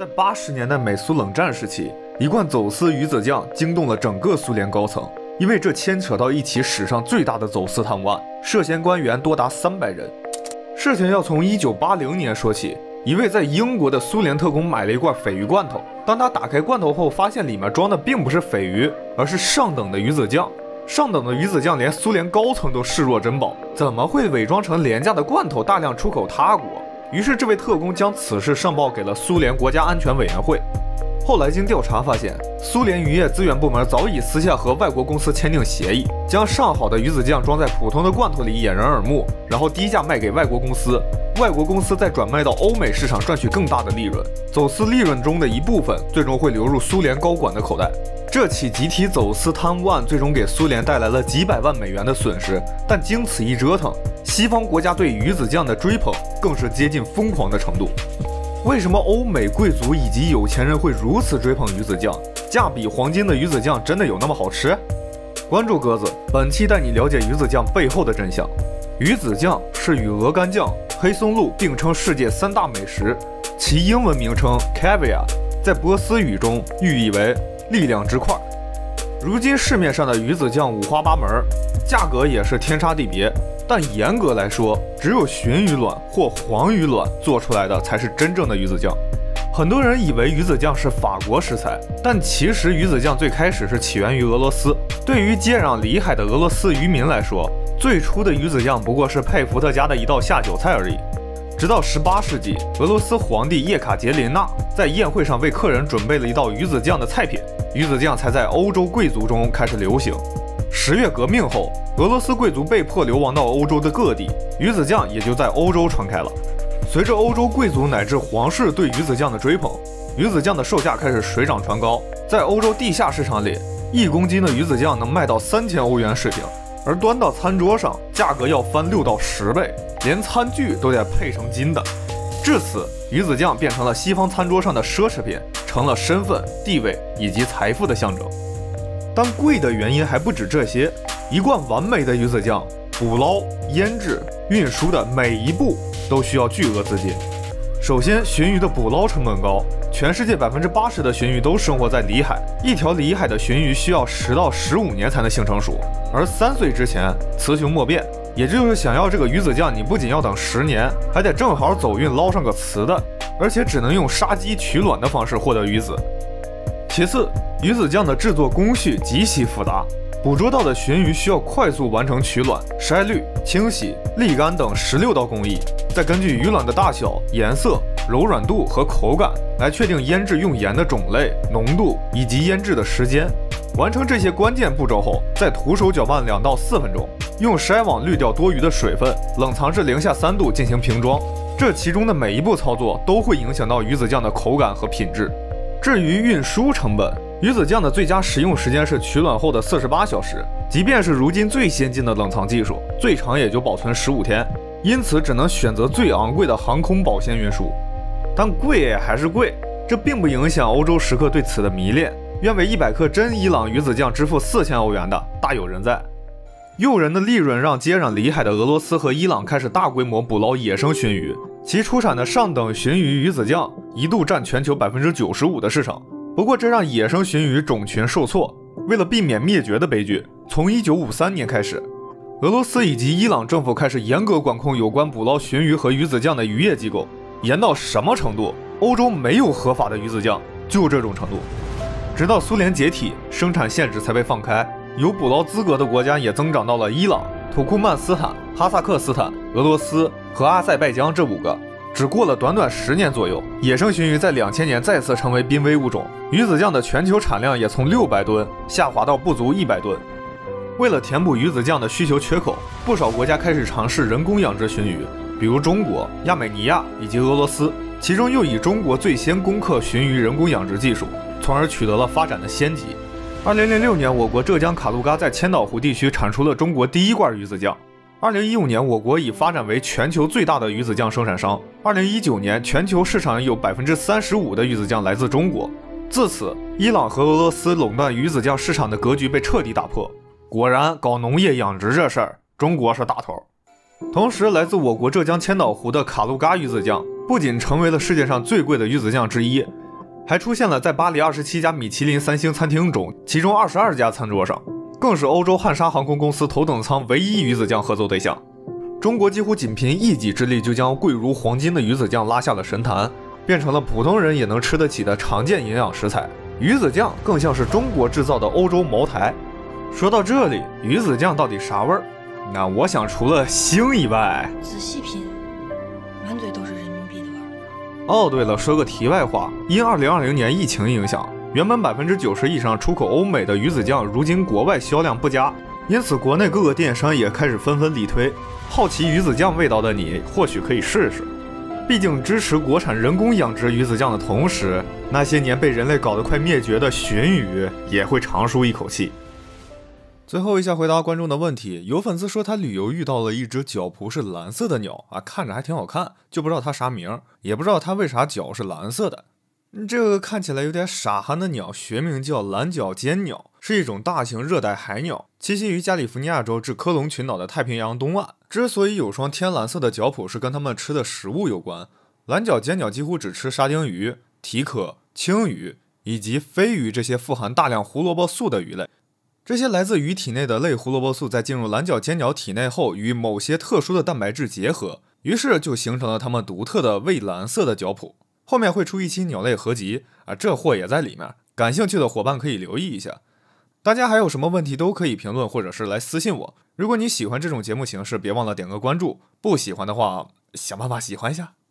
在80年代美苏冷战时期，一罐走私鱼子酱惊动了整个苏联高层，因为这牵扯到一起史上最大的走私贪案，涉嫌官员多达300人。事情要从1980年说起，一位在英国的苏联特工买了一罐鲱鱼罐头，当他打开罐头后，发现里面装的并不是鲱鱼，而是上等的鱼子酱。上等的鱼子酱连苏联高层都视若珍宝，怎么会伪装成廉价的罐头大量出口他国？于是这位特工将此事上报给了苏联国家安全委员会。后来经调查发现，苏联渔业资源部门早已私下和外国公司签订协议，将上好的鱼子酱装在普通的罐头里掩人耳目，然后低价卖给外国公司，外国公司再转卖到欧美市场赚取更大的利润，走私利润中的一部分最终会流入苏联高管的口袋。这起集体走私贪案最终给苏联带来了几百万美元的损失，但经此一折腾，西方国家对鱼子酱的追捧更是接近疯狂的程度。为什么欧美贵族以及有钱人会如此追捧鱼子酱？价比黄金的鱼子酱真的有那么好吃？关注鸽子，本期带你了解鱼子酱背后的真相。鱼子酱是与鹅肝酱、黑松露并称世界3大美食，其英文名称 caviar， 在波斯语中寓意为力量之块。如今市面上的鱼子酱五花八门，价格也是天差地别，但严格来说，只有鲟鱼卵或黄鱼卵做出来的才是真正的鱼子酱。很多人以为鱼子酱是法国食材，但其实鱼子酱最开始是起源于俄罗斯。对于接壤里海的俄罗斯渔民来说，最初的鱼子酱不过是佩伏特家的一道下酒菜而已。直到18世纪，俄罗斯皇帝叶卡捷琳娜在宴会上为客人准备了一道鱼子酱的菜品，鱼子酱才在欧洲贵族中开始流行。10月革命后，俄罗斯贵族被迫流亡到欧洲的各地，鱼子酱也就在欧洲传开了。随着欧洲贵族乃至皇室对鱼子酱的追捧，鱼子酱的售价开始水涨船高。在欧洲地下市场里，1公斤的鱼子酱能卖到3000欧元水平，而端到餐桌上，价格要翻6到10倍，连餐具都得配成金的。至此，鱼子酱变成了西方餐桌上的奢侈品，成了身份、地位以及财富的象征。但贵的原因还不止这些，一罐完美的鱼子酱，捕捞、腌制、运输的每一步都需要巨额资金。首先，鲟鱼的捕捞成本高，全世界80%的鲟鱼都生活在里海，一条里海的鲟鱼需要10到15年才能性成熟，而3岁之前雌雄莫辨。也就是想要这个鱼子酱，你不仅要等10年，还得正好走运捞上个雌的，而且只能用杀鸡取卵的方式获得鱼子。其次，鱼子酱的制作工序极其复杂，捕捉到的鲟鱼需要快速完成取卵、筛滤、清洗、沥干等16道工艺，再根据鱼卵的大小、颜色、柔软度和口感来确定腌制用盐的种类、浓度以及腌制的时间。完成这些关键步骤后，再徒手搅拌2到4分钟，用筛网滤掉多余的水分，冷藏至零下3度进行瓶装。这其中的每一步操作都会影响到鱼子酱的口感和品质。至于运输成本，鱼子酱的最佳食用时间是取卵后的48小时，即便是如今最先进的冷藏技术，最长也就保存15天，因此只能选择最昂贵的航空保鲜运输。但贵还是贵，这并不影响欧洲食客对此的迷恋，愿为100克真伊朗鱼子酱支付4000欧元的大有人在。诱人的利润让接壤里海的俄罗斯和伊朗开始大规模捕捞野生鲟鱼，其出产的上等鲟鱼鱼子酱一度占全球95%的市场。不过这让野生鲟鱼种群受挫，为了避免灭绝的悲剧，从1953年开始，俄罗斯以及伊朗政府开始严格管控有关捕捞鲟鱼和鱼子酱的渔业机构。严到什么程度？欧洲没有合法的鱼子酱，就这种程度。直到苏联解体，生产限制才被放开，有捕捞资格的国家也增长到了伊朗、土库曼斯坦、哈萨克斯坦、俄罗斯和阿塞拜疆这5个。只过了短短10年左右，野生鲟鱼在2000年再次成为濒危物种，鱼子酱的全球产量也从600吨下滑到不足100吨。为了填补鱼子酱的需求缺口，不少国家开始尝试人工养殖鲟鱼，比如中国、亚美尼亚以及俄罗斯，其中又以中国最先攻克鲟鱼人工养殖技术，从而取得了发展的先机。2006年，我国浙江卡路嘎在千岛湖地区产出了中国第1罐鱼子酱。2015年，我国已发展为全球最大的鱼子酱生产商。2019年，全球市场有35%的鱼子酱来自中国。自此，伊朗和俄罗斯垄断鱼子酱市场的格局被彻底打破。果然，搞农业养殖这事儿，中国是大头。同时，来自我国浙江千岛湖的卡路嘎鱼子酱不仅成为了世界上最贵的鱼子酱之一， 还出现了在巴黎27家米其林3星餐厅中，其中22家餐桌上，更是欧洲汉莎航空公司头等舱唯一鱼子酱合作对象。中国几乎仅凭一己之力就将贵如黄金的鱼子酱拉下了神坛，变成了普通人也能吃得起的常见营养食材。鱼子酱更像是中国制造的欧洲茅台。说到这里，鱼子酱到底啥味儿？那我想除了腥以外， 仔细品，满嘴都是人民币的味儿。 哦，对了，说个题外话，因2020年疫情影响，原本90%以上出口欧美的鱼子酱，如今国外销量不佳，因此国内各个电商也开始纷纷力推。好奇鱼子酱味道的你，或许可以试试。毕竟支持国产人工养殖鱼子酱的同时，那些年被人类搞得快灭绝的鲟鱼也会长舒一口气。最后一下回答观众的问题，有粉丝说他旅游遇到了一只脚蹼是蓝色的鸟啊，看着还挺好看，就不知道它啥名，也不知道它为啥脚是蓝色的。这个看起来有点傻憨的鸟，学名叫蓝脚尖鸟，是一种大型热带海鸟，栖息于加利福尼亚州至科隆群岛的太平洋东岸。之所以有双天蓝色的脚蹼，是跟它们吃的食物有关。蓝脚尖鸟几乎只吃沙丁鱼、蹄壳、青鱼以及飞鱼这些富含大量胡萝卜素的鱼类。这些来自鱼体内的类胡萝卜素在进入蓝脚尖鸟体内后，与某些特殊的蛋白质结合，于是就形成了它们独特的蔚蓝色的脚蹼。后面会出一期鸟类合集啊，这货也在里面，感兴趣的伙伴可以留意一下。大家还有什么问题都可以评论或者是来私信我。如果你喜欢这种节目形式，别忘了点个关注，不喜欢的话想办法喜欢一下。